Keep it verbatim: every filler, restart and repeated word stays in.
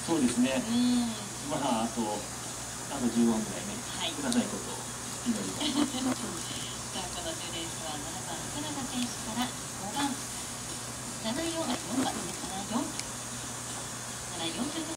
そうですね。 うん。 まああとあとじゅうごふんぐらいね。 はい。 くださいことを祈りたい。 さあこのじゅうレースはななばんカナダ選手からごばんななよんよんばん。